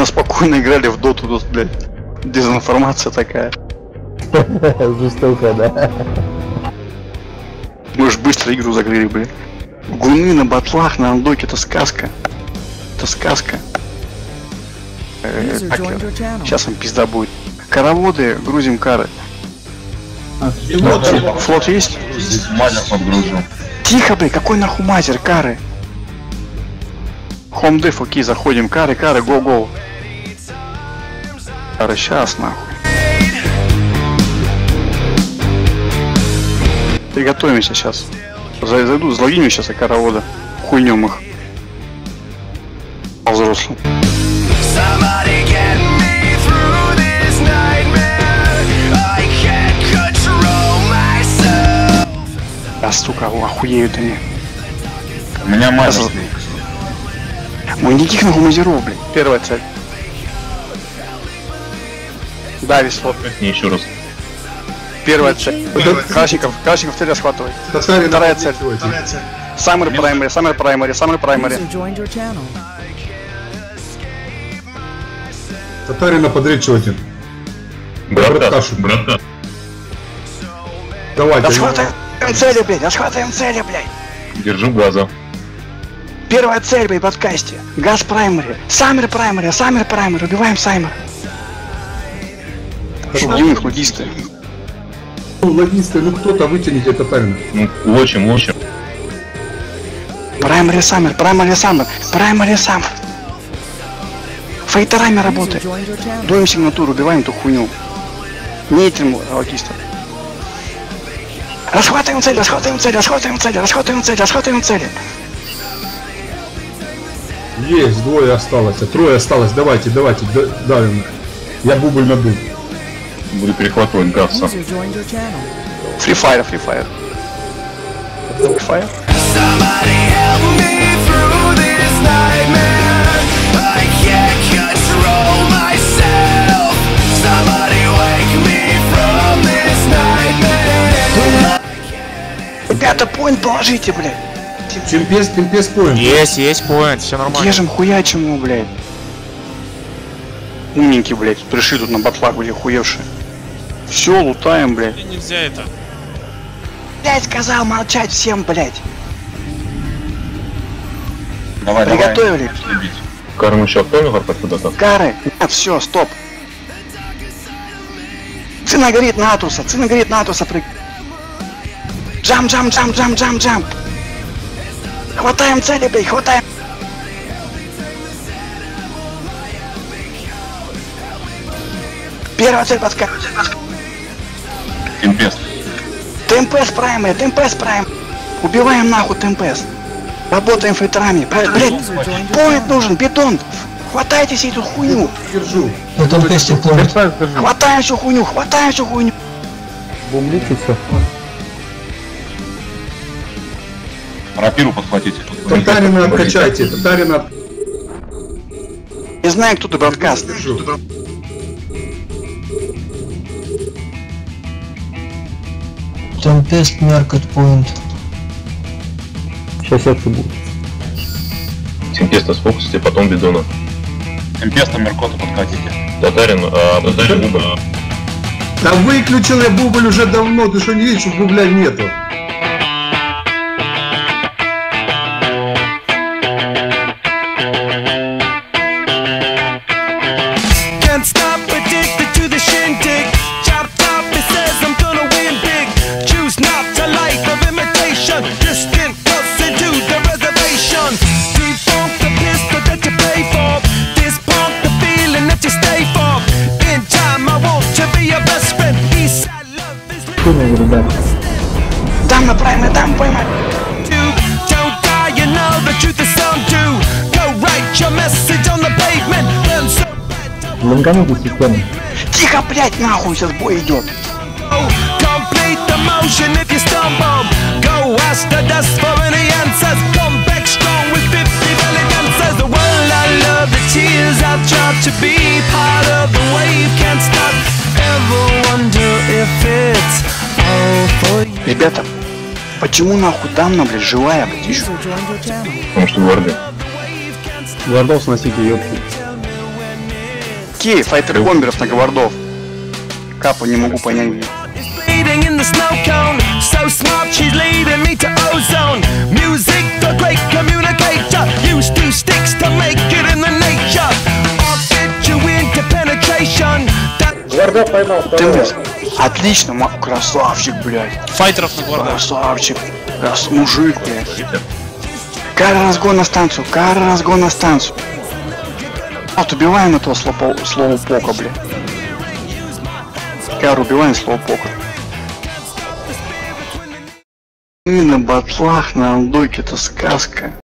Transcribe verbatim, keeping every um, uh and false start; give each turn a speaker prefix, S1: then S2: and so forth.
S1: Можно спокойно играли в доту, тут, блядь. Дезинформация такая.
S2: Жестоко, да?
S1: Мы уж быстро игру закрыли, блядь. Гуны на батлах, на андоке, это сказка. Это сказка. Э, так, сейчас им пизда будет. Караводы, грузим кары.
S2: А,
S1: флот, флот, флот есть?
S3: Здесь мазер подгружу.
S1: Тихо, блядь, какой нахуй мазер, кары? Home def, окей, заходим, кары, кары, го-го. Кары, сейчас, нахуй. Приготовимся сейчас. Зайду, залогиню сейчас и каравода. Хуйнем их. По взрослому. А сука, охуеют они.
S3: У меня мазер.
S1: Ой, никаких нахуй мазеров, блин. Первая цель. Да, весло.
S3: Не еще раз.
S1: Первая цель. Кашников, Кашников цель расхватывай. Вторая цель. Саммер праймари, саммер праймари, саммер праймари.
S4: Татарина подречете.
S3: Брат Кашу, брата.
S4: Давайте.
S1: Расхватываем цели, блядь, расхватываем цели, блядь.
S3: Держу газа.
S1: Первая цель, блядь, в подкасте. Газ праймари, саммер праймари, саммер праймари, убиваем саммер. Убьем их логисты.
S4: Ну, логисты, ну кто-то вытяните татарина.
S3: Ну, лочим, лочим.
S1: Праймари саммер, праймари саммер, праймари саммер. Фейтерами работает. Дуем сигнатуру, убиваем эту хуйню. Не этим логистам. Расхватываем цель, расхватываем цель, расхватываем цель, расхватываем цель, расхватываем цели.
S4: Есть, двое осталось, а трое осталось. Давайте, давайте, давим их. Я бубль на дуб.
S3: Буду перехватывать газа.
S1: Free fire, free fire. Free fire. Ребята, поинт положите, блядь.
S4: Темпес, темпес поинт.
S5: Есть, есть поинт, все нормально.
S1: Держим, хуячим его, блядь. Умненький, блядь, пришли тут на батлах, были хуевшие. Все, лутаем, блядь.
S5: Нельзя это.
S1: Блядь, сказал молчать всем, блядь.
S3: Давай,
S1: Приготовили.
S3: давай. Карм еще актуально куда-то?
S1: Кары. Нет, все, стоп. Цена горит на Атуса, цена горит на Атуса. Прыг... Джам, джам, джам, джам, джам, джам. Хватаем цели, блядь, хватаем. Первая цель подска.
S3: Темпест.
S1: ТМПС праймер, ТМПС прайм. Убиваем нахуй ТМПС. Работаем фейтерами. Блядь, поинт нужен, бетон. Хватайте себе эту хуйню.
S4: Держу.
S1: Хватаем всю хуйню, хватаем всю хуйню.
S2: Бумлите все.
S3: Рапиру подхватите.
S4: Татарина откачайте, татарина.
S1: Не знаю, кто ты, браткаст.
S4: Держу.
S6: Темпест Меркат Point.
S2: Сейчас это будет.
S3: Темпеста сфокусите, потом бидона. Темпеста Меркота подкатите. Татарин, а Татарин бубль.
S4: Да выключил я бубль уже давно, ты что не видишь, что бубля нету.
S2: Ребят.
S1: Там на праймер, там поймай.
S2: Ланганите систему.
S1: Тихо, блядь, нахуй, сейчас бой идет. Ребята, почему нахуй Дамна, блядь, живая, блядь, еще?
S3: Потому что гвардия.
S2: Гвардов сносите, ёпки.
S1: Чуваки, файтеры бомберов на гвардов. Капу не могу понять.
S6: In the snow cone, so smart she's leading me to ozone. Music, the great communicator, used two sticks to make it in the nature. I'll get you into penetration.
S2: Гвардов поймал
S1: Ты
S2: второго.
S1: мне... Отлично, ма- красавчик, блядь.
S5: Файтеров на гвардах.
S1: Красавчик. Крас... Мужик, блядь. Кара, разгон на станцию. Кара, разгон на станцию. Вот, убиваем этого слопо... слоупока, блядь. Кара, убиваем слоупока. И на батлах, на андойке, это сказка.